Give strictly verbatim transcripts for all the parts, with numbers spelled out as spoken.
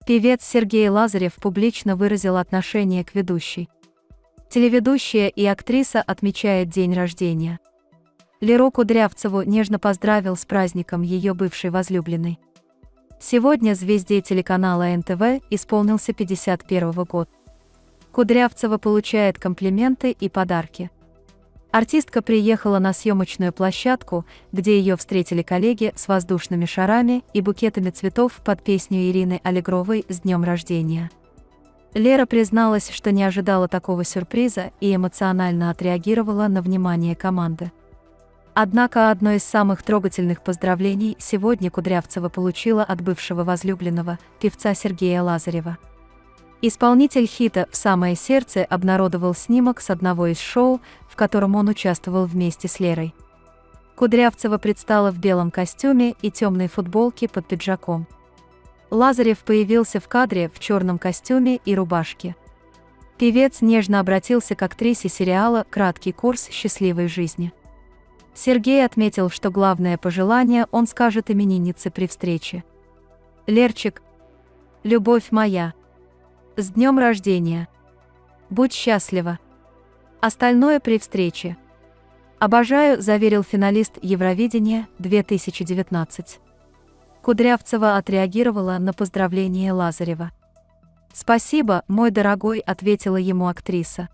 Певец Сергей Лазарев публично выразил отношение к ведущей. Телеведущая и актриса отмечает день рождения. Леру Кудрявцеву нежно поздравил с праздником ее бывший возлюбленный. Сегодня звезде телеканала эн тэ вэ исполнился пятьдесят первый год. Кудрявцева получает комплименты и подарки. Артистка приехала на съемочную площадку, где ее встретили коллеги с воздушными шарами и букетами цветов под песню Ирины Аллегровой «С днем рождения». Лера призналась, что не ожидала такого сюрприза и эмоционально отреагировала на внимание команды. Однако одно из самых трогательных поздравлений сегодня Кудрявцева получила от бывшего возлюбленного, певца Сергея Лазарева. Исполнитель хита «В самое сердце» обнародовал снимок с одного из шоу, в котором он участвовал вместе с Лерой. Кудрявцева предстала в белом костюме и темной футболке под пиджаком. Лазарев появился в кадре в черном костюме и рубашке. Певец нежно обратился к актрисе сериала «Краткий курс счастливой жизни». Сергей отметил, что главное пожелание он скажет имениннице при встрече. «Лерчик, любовь моя, с днем рождения! Будь счастлива! Остальное при встрече! Обожаю», — заверил финалист Евровидения две тысячи девятнадцать. Кудрявцева отреагировала на поздравление Лазарева. «Спасибо, мой дорогой», — ответила ему актриса.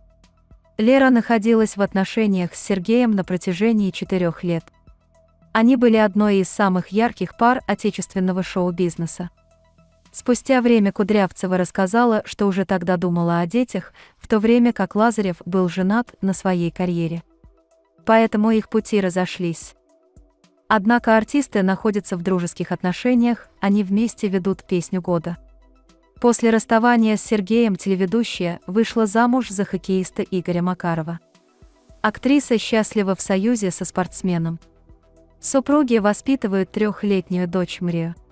Лера находилась в отношениях с Сергеем на протяжении четырех лет. Они были одной из самых ярких пар отечественного шоу-бизнеса. Спустя время Кудрявцева рассказала, что уже тогда думала о детях, в то время как Лазарев был женат на своей карьере. Поэтому их пути разошлись. Однако артисты находятся в дружеских отношениях, они вместе ведут песню года. После расставания с Сергеем телеведущая вышла замуж за хоккеиста Игоря Макарова. Актриса счастлива в союзе со спортсменом. Супруги воспитывают трехлетнюю дочь Мрию.